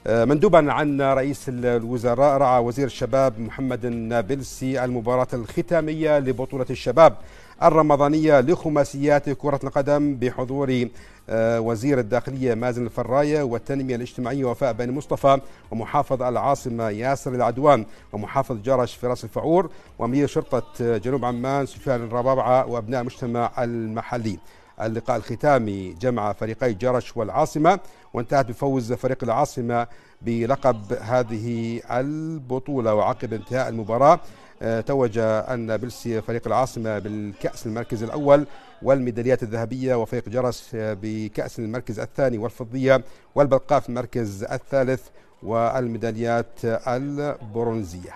مندوبا عن رئيس الوزراء، رعى وزير الشباب محمد النابلسي المباراة الختامية لبطولة الشباب الرمضانية لخماسيات كرة القدم بحضور وزير الداخلية مازن الفراية والتنمية الاجتماعية وفاء بن مصطفى ومحافظ العاصمة ياسر العدوان ومحافظ جرش فراس الفعور وأمير شرطة جنوب عمان سفيان الربابعة وأبناء المجتمع المحلي. اللقاء الختامي جمع فريقي جرش والعاصمة وانتهت بفوز فريق العاصمة بلقب هذه البطولة. وعقب انتهاء المباراة توج النابلسي فريق العاصمة بالكأس المركز الأول والميداليات الذهبية، وفريق جرس بكأس المركز الثاني والفضية، والبلقاء في المركز الثالث والميداليات البرونزية.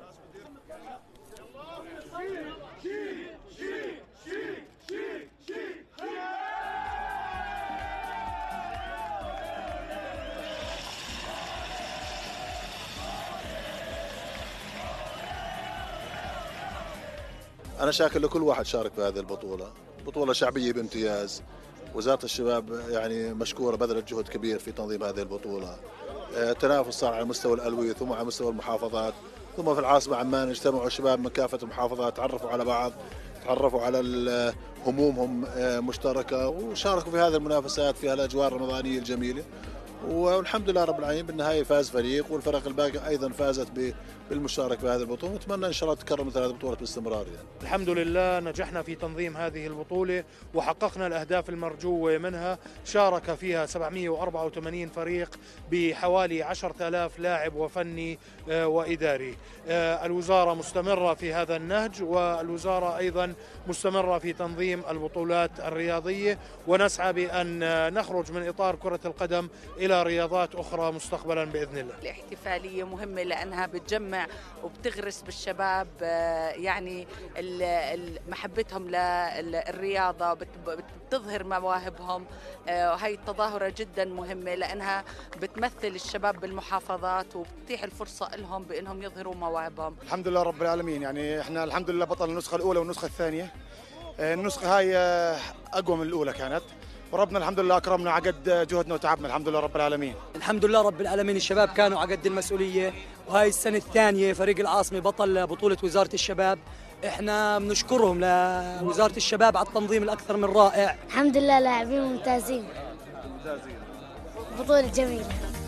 أنا شاكر لكل واحد شارك في هذه البطولة، بطولة شعبية بامتياز. وزارة الشباب يعني مشكورة، بذلت جهد كبير في تنظيم هذه البطولة. تنافس صار على مستوى الألوية ثم على مستوى المحافظات، ثم في العاصمة عمان اجتمعوا الشباب من كافة المحافظات، تعرفوا على بعض، تعرفوا على همومهم مشتركة، وشاركوا في هذه المنافسات في هالأجواء الرمضانية الجميلة. والحمد لله رب العالمين بالنهاية فاز فريق، والفرق الباقي أيضا فازت بالمشاركة في هذه البطولة. نتمنى إن شاء الله تكرر مثل هذه البطولة باستمرار يعني. الحمد لله نجحنا في تنظيم هذه البطولة وحققنا الأهداف المرجوة منها. شارك فيها 784 فريق بحوالي 10,000 لاعب وفني وإداري. الوزارة مستمرة في هذا النهج، والوزارة أيضا مستمرة في تنظيم البطولات الرياضية، ونسعى بأن نخرج من إطار كرة القدم إلى رياضات أخرى مستقبلا بإذن الله. الاحتفالية مهمة لأنها بتجمع وبتغرس بالشباب يعني محبتهم للرياضة، بتظهر مواهبهم. وهي التظاهرة جدا مهمة لأنها بتمثل الشباب بالمحافظات وبتتيح الفرصة لهم بأنهم يظهروا مواهبهم. الحمد لله رب العالمين، يعني احنا الحمد لله بطل النسخة الأولى والنسخة الثانية. النسخة هاي أقوى من الأولى كانت، وربنا الحمد لله أكرمنا عقد جهدنا وتعبنا الحمد لله رب العالمين. الحمد لله رب العالمين، الشباب كانوا عقد المسؤولية، وهاي السنة الثانية فريق العاصمة بطل بطولة وزارة الشباب. احنا بنشكرهم لوزارة الشباب على التنظيم الأكثر من رائع. الحمد لله لاعبين ممتازين. بطولة جميلة.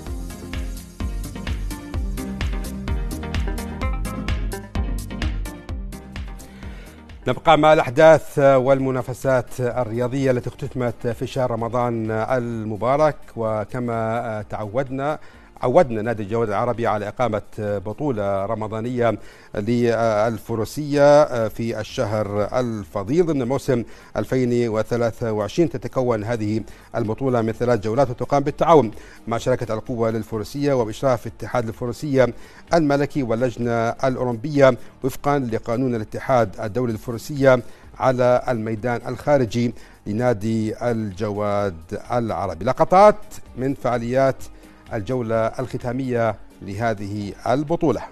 نبقى مع الأحداث والمنافسات الرياضية التي اختتمت في شهر رمضان المبارك. وكما عودنا نادي الجواد العربي على إقامة بطولة رمضانية للفروسية في الشهر الفضيل ضمن موسم 2023. تتكون هذه البطولة من 3 جولات وتقام بالتعاون مع شركة القوة للفروسية وبإشراف اتحاد الفروسية الملكي واللجنة الأولمبية وفقا لقانون الاتحاد الدولي للفروسية على الميدان الخارجي لنادي الجواد العربي. لقطات من فعاليات الجولة الختامية لهذه البطولة.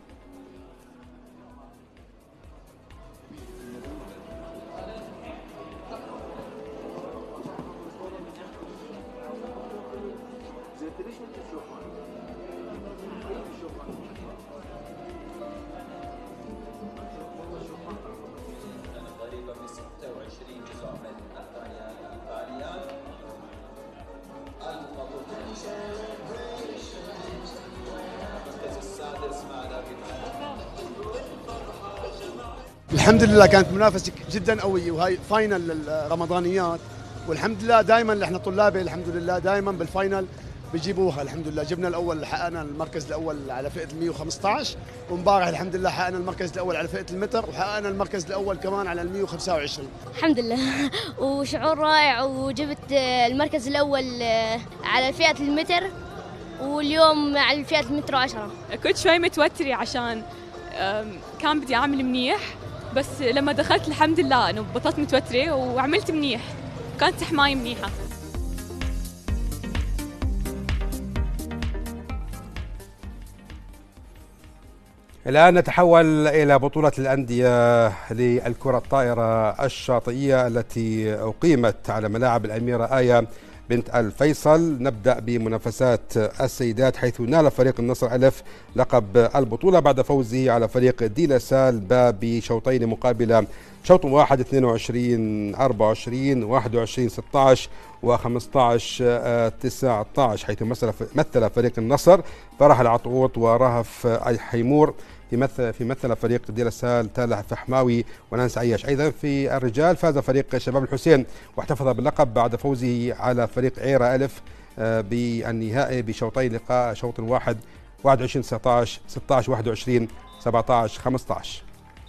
الحمد لله كانت منافسة جدا قوية، وهي فاينل الرمضانيات، والحمد لله دائما احنا طلابي الحمد لله دائما بالفاينل بيجيبوها. الحمد لله جبنا الاول، حققنا المركز الاول على فئة 115، وامبارح الحمد لله حققنا المركز الاول على فئة المتر، وحققنا المركز الاول كمان على 125. الحمد لله وشعور رائع، وجبت المركز الاول على فئة المتر، واليوم على فئة المتر 10. كنت شوي متوترة عشان كان بدي اعمل منيح، بس لما دخلت الحمد لله انه بطلت متوترة وعملت منيح، كانت حماية منيحة. الآن نتحول إلى بطولة الأندية للكرة الطائرة الشاطئية التي أقيمت على ملاعب الأميرة آية بنت الفيصل. نبدأ بمنافسات السيدات، حيث نال فريق النصر ألف لقب البطولة بعد فوزه على فريق ديلاسال بشوطين مقابل شوط واحد 22-24 21-16 و15-19، حيث مثل فريق النصر فرح العطوط ورهف الحيمور، في مثل فريق ديلاسال تالح فحماوي ونانس عياش. أيضا في الرجال فاز فريق شباب الحسين واحتفظ باللقب بعد فوزه على فريق عيرة ألف بالنهائي بشوطي لقاء، شوط واحد 21-19 16-21 17-15.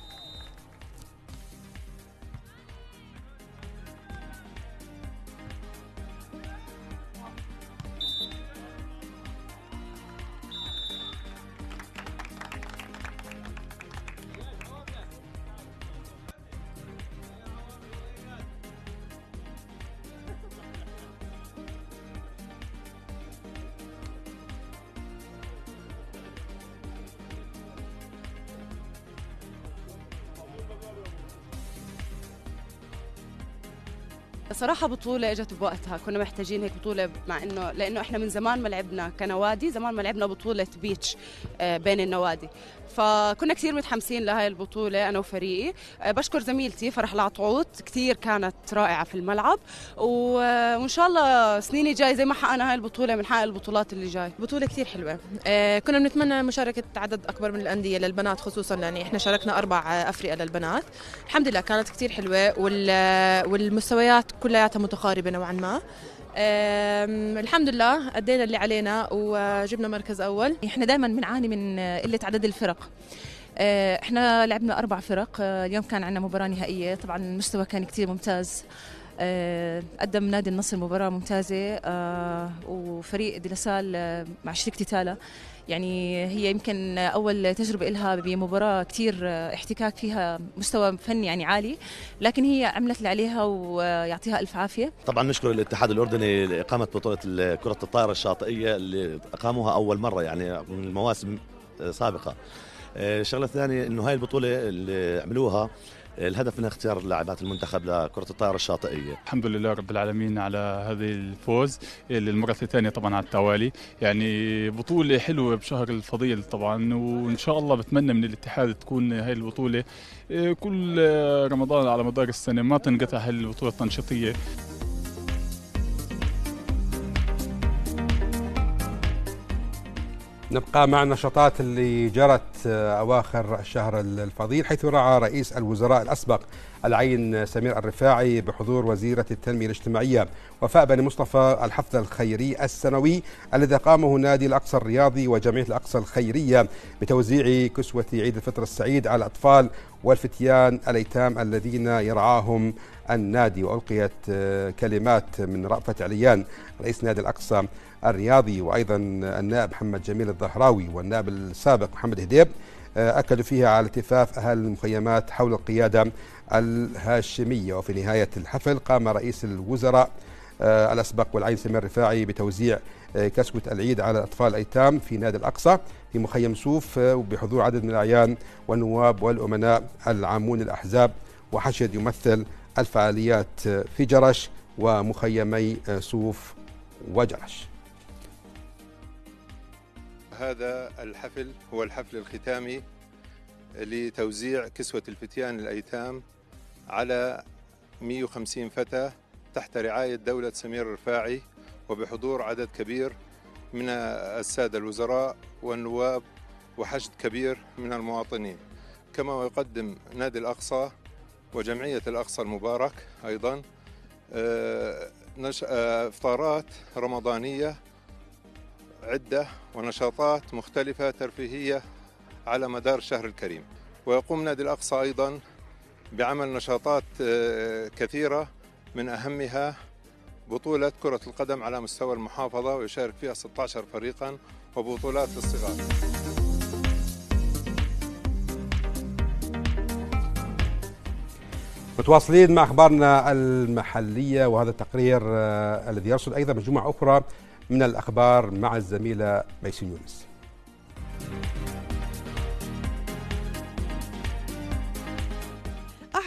صراحة بطولة اجت بوقتها، كنا محتاجين هيك بطولة، مع لانه احنا من زمان ما لعبنا كنوادي، زمان ما لعبنا بطولة بيتش بين النوادي، فكنا كثير متحمسين لهي البطولة أنا وفريقي. بشكر زميلتي فرح العطوط، كثير كانت رائعة في الملعب، وإن شاء الله سنين الجاي زي ما حققنا هاي البطولة بنحقق البطولات اللي جاي. بطولة كثير حلوة، كنا بنتمنى مشاركة عدد أكبر من الأندية للبنات خصوصا، يعني إحنا شاركنا 4 أفرقة للبنات، الحمد لله كانت كثير حلوة، والمستويات كلياتها متقاربة نوعا ما. الحمد لله أدينا اللي علينا وجبنا مركز أول. إحنا دائما بنعاني من قلة عدد الفرق، إحنا لعبنا 4 فرق، اليوم كان عندنا مباراة نهائية، طبعا المستوى كان كتير ممتاز، قدم نادي النصر مباراة ممتازة، وفريق ديلاسال مع شركتي تالا، يعني هي يمكن أول تجربة لها بمباراة كتير احتكاك فيها مستوى فني يعني عالي، لكن هي عملت اللي عليها ويعطيها ألف عافية. طبعا نشكر الاتحاد الأردني لإقامة بطولة كرة الطائرة الشاطئية اللي أقاموها أول مرة يعني من المواسم سابقة. الشغلة الثانية إنه هاي البطولة اللي عملوها الهدف منها اختيار لاعبات المنتخب لكرة الطائرة الشاطئية. الحمد لله رب العالمين على هذه الفوز للمرة الثانية طبعا على التوالي، يعني بطولة حلوة بشهر الفضيل طبعا، وإن شاء الله بتمنى من الاتحاد تكون هاي البطولة كل رمضان على مدار السنة، ما تنقطع هاي البطولة التنشيطية. نبقى مع النشاطات اللي جرت أواخر الشهر الفضيل، حيث رعى رئيس الوزراء الأسبق العين سمير الرفاعي بحضور وزيرة التنمية الاجتماعية وفاء بني مصطفى الحفل الخيري السنوي الذي قامه نادي الأقصى الرياضي وجمعية الأقصى الخيرية بتوزيع كسوة عيد الفطر السعيد على الأطفال والفتيان الأيتام الذين يرعاهم النادي. وألقيت كلمات من رأفت عليان رئيس نادي الأقصى الرياضي وأيضا النائب محمد جميل الظهراوي والنائب السابق محمد هديب، أكدوا فيها على التفاف أهل المخيمات حول القيادة الهاشمية. وفي نهاية الحفل قام رئيس الوزراء الأسبق والعين سمير الرفاعي بتوزيع كسوة العيد على الأطفال الأيتام في نادي الأقصى في مخيم سوف وبحضور عدد من الأعيان والنواب والأمناء العامون الأحزاب، وحشد يمثل الفعاليات في جرش ومخيمي سوف وجرش. هذا الحفل هو الحفل الختامي لتوزيع كسوة الفتيان الأيتام على 150 فتاة تحت رعاية دولة سمير الرفاعي وبحضور عدد كبير من السادة الوزراء والنواب وحشد كبير من المواطنين، كما يقدم نادي الأقصى وجمعية الأقصى المبارك أيضا إفطارات رمضانية عدة ونشاطات مختلفة ترفيهية على مدار الشهر الكريم. ويقوم نادي الأقصى أيضا بعمل نشاطات كثيرة من أهمها بطولة كرة القدم على مستوى المحافظة ويشارك فيها 16 فريقا وبطولات للصغار. متواصلين مع أخبارنا المحلية، وهذا التقرير الذي يرصد أيضا مجموعة أخرى من الأخبار مع الزميلة ميسين يونس.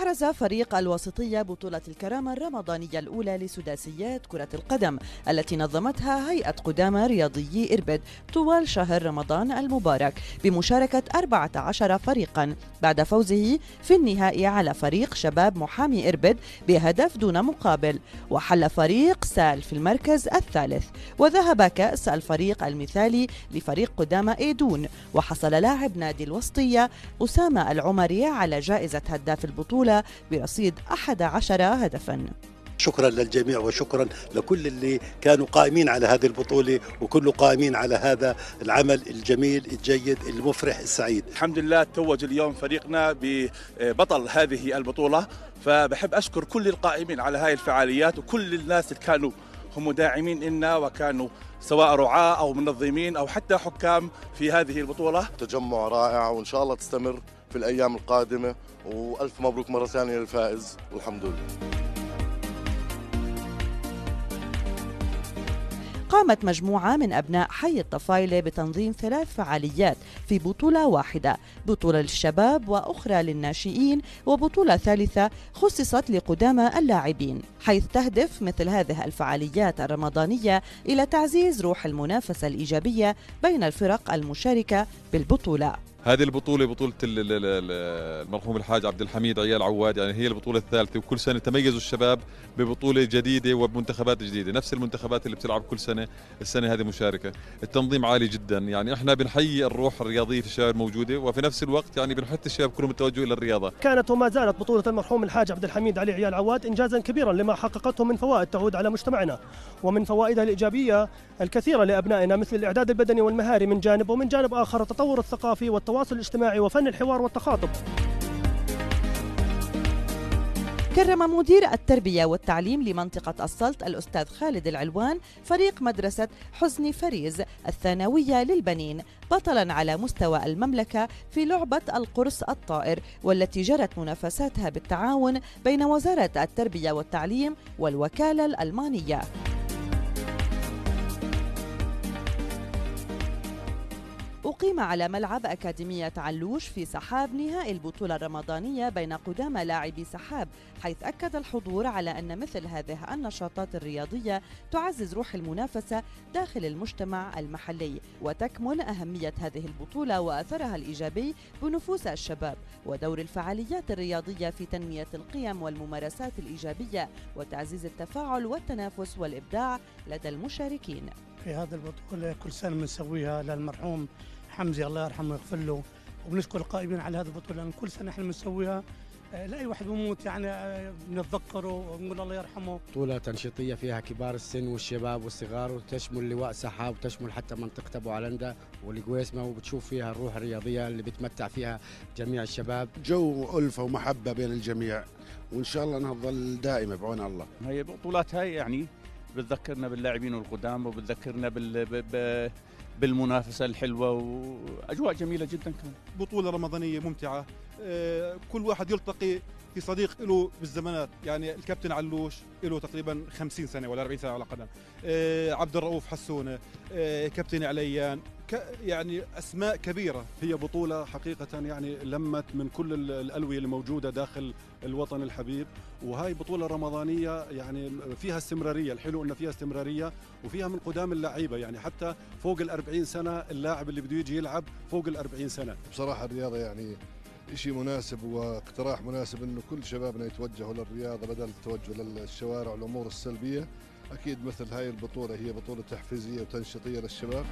أحرز فريق الوسطية بطولة الكرامة الرمضانية الأولى لسداسيات كرة القدم التي نظمتها هيئة قدامى رياضيي إربد طوال شهر رمضان المبارك بمشاركة 14 فريقا بعد فوزه في النهائي على فريق شباب محامي إربد بهدف دون مقابل، وحل فريق سال في المركز الثالث، وذهب كأس الفريق المثالي لفريق قدامى إيدون، وحصل لاعب نادي الوسطية أسامة العمري على جائزة هداف البطولة برصيد 11 هدفا. شكرا للجميع وشكرا لكل اللي كانوا قائمين على هذه البطولة وكل قائمين على هذا العمل الجميل الجيد المفرح السعيد. الحمد لله توج اليوم فريقنا ببطل هذه البطولة، فبحب أشكر كل القائمين على هذه الفعاليات وكل الناس اللي كانوا هم داعمين لنا وكانوا سواء رعاة أو منظمين أو حتى حكام في هذه البطولة. تجمع رائع وإن شاء الله تستمر في الأيام القادمة، وألف مبروك مرة ثانية للفائز والحمد لله. قامت مجموعة من أبناء حي الطفايلة بتنظيم 3 فعاليات في بطولة واحدة، بطولة للشباب وأخرى للناشئين وبطولة ثالثة خصصت لقدامى اللاعبين، حيث تهدف مثل هذه الفعاليات الرمضانية إلى تعزيز روح المنافسة الإيجابية بين الفرق المشاركة بالبطولة. هذه البطولة بطولة المرحوم الحاج عبد الحميد عيال عواد، يعني هي البطولة الثالثة، وكل سنة تميزوا الشباب ببطولة جديدة وبمنتخبات جديدة، نفس المنتخبات اللي بتلعب كل سنة، السنة هذه مشاركة. التنظيم عالي جدا، يعني احنا بنحيي الروح الرياضية في الشباب الموجودة، وفي نفس الوقت يعني بنحث الشباب كلهم التوجه إلى الرياضة. كانت وما زالت بطولة المرحوم الحاج عبد الحميد علي عيال عواد إنجازا كبيرا لما حققته من فوائد تعود على مجتمعنا، ومن فوائدها الإيجابية الكثيرة لأبنائنا مثل الإعداد البدني والمهاري من جانب، ومن جانب آخر التطور الثقافي والتواصل الاجتماعي وفن الحوار والتخاطب. كرم مدير التربية والتعليم لمنطقة السلط الأستاذ خالد العلوان فريق مدرسة حسني فريز الثانوية للبنين بطلا على مستوى المملكة في لعبة القرص الطائر، والتي جرت منافساتها بالتعاون بين وزارة التربية والتعليم والوكالة الألمانية. أقيم على ملعب أكاديمية علوش في سحاب نهائي البطولة الرمضانية بين قدامى لاعبي سحاب، حيث أكد الحضور على أن مثل هذه النشاطات الرياضية تعزز روح المنافسة داخل المجتمع المحلي، وتكمن أهمية هذه البطولة وأثرها الإيجابي بنفوس الشباب، ودور الفعاليات الرياضية في تنمية القيم والممارسات الإيجابية وتعزيز التفاعل والتنافس والإبداع لدى المشاركين. في هذه البطولة كل سنة بنسويها للمرحوم حمزي الله يرحمه ويغفر له، وبنشكر القائمين على هذه البطولة، لأن كل سنة احنا بنسويها لأي واحد بموت يعني بنتذكره ونقول الله يرحمه. بطولة تنشيطية فيها كبار السن والشباب والصغار، وتشمل لواء سحاب وتشمل حتى منطقة أبو علندة والقويسمة، وبتشوف فيها الروح الرياضية اللي بتمتع فيها جميع الشباب. جو ألفة ومحبة بين الجميع، وإن شاء الله انها تظل دائمة بعون الله. هي بطولات هاي يعني بتذكرنا باللاعبين والقدام، وبتذكرنا بالمنافسة الحلوة وأجواء جميلة جدا. كانت بطولة رمضانية ممتعة، كل واحد يلتقي في صديق له بالزمانات، يعني الكابتن علوش له تقريبا 50 سنة ولا 40 سنة على قدم، عبد الرؤوف حسونة، كابتن عليان، يعني أسماء كبيرة. هي بطولة حقيقة يعني لمت من كل الألوية اللي موجودة داخل الوطن الحبيب، وهاي بطولة رمضانية يعني فيها استمرارية. الحلو أن فيها استمرارية وفيها من قدام اللعيبة، يعني حتى فوق 40 سنة اللاعب اللي بده يجي يلعب فوق 40 سنة. بصراحة الرياضة يعني شيء مناسب واقتراح مناسب انه كل شبابنا يتوجهوا للرياضة بدل التوجه للشوارع والأمور السلبية. أكيد مثل هاي البطولة هي بطولة تحفيزية وتنشيطية للشباب.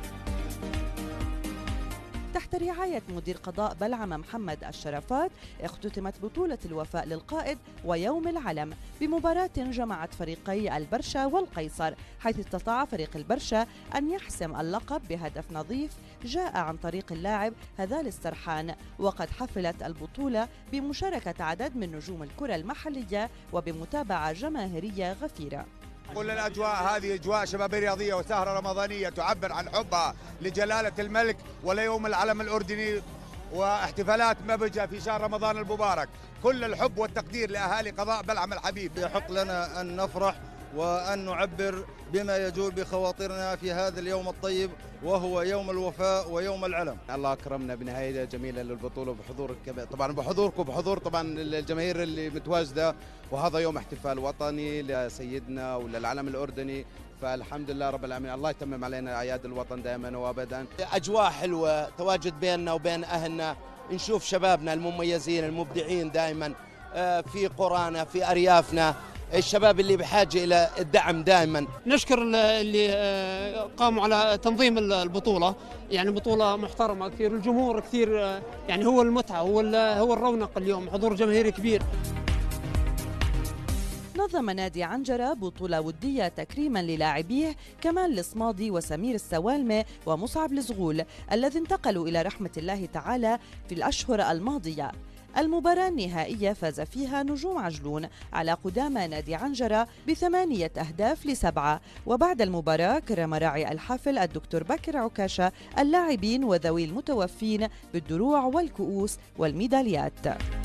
تحت رعاية مدير قضاء بلعم محمد الشرفات اختتمت بطولة الوفاء للقائد ويوم العلم بمباراة جمعت فريقي البرشا والقيصر، حيث استطاع فريق البرشا أن يحسم اللقب بهدف نظيف جاء عن طريق اللاعب هذال السرحان. وقد حفلت البطولة بمشاركة عدد من نجوم الكرة المحلية وبمتابعة جماهيرية غفيرة. كل الأجواء هذه أجواء شبابية رياضية وسهرة رمضانية تعبر عن حبها لجلالة الملك وليوم العلم الأردني، واحتفالات مبهجة في شهر رمضان المبارك. كل الحب والتقدير لأهالي قضاء بلعم الحبيب. يحق لنا أن نفرح وأن نعبر بما يجول بخواطرنا في هذا اليوم الطيب وهو يوم الوفاء ويوم العلم. الله أكرمنا بنهاية جميلة للبطولة بحضور طبعا بحضوركم بحضور طبعا الجماهير اللي متواجدة، وهذا يوم احتفال وطني لسيدنا وللعلم الأردني، فالحمد لله رب العالمين. الله يتمم علينا أعياد الوطن دائما وأبدا. أجواء حلوة، تواجد بيننا وبين أهلنا، نشوف شبابنا المميزين المبدعين دائما في قرانا في أريافنا، الشباب اللي بحاجة إلى الدعم دائما. نشكر اللي قاموا على تنظيم البطولة، يعني بطولة محترمة كثير، الجمهور كثير يعني هو المتعة، هو الرونق اليوم، حضور جماهيري كبير. نظم نادي عنجرة بطولة ودية تكريما للاعبيه كمال الصمادي وسمير السوالمة ومصعب الزغول الذي انتقلوا إلى رحمة الله تعالى في الأشهر الماضية. المباراة النهائية فاز فيها نجوم عجلون على قدامى نادي عنجرة ب8 أهداف ل7. وبعد المباراة كرم راعي الحفل الدكتور بكر عكاشة اللاعبين وذوي المتوفين بالدروع والكؤوس والميداليات.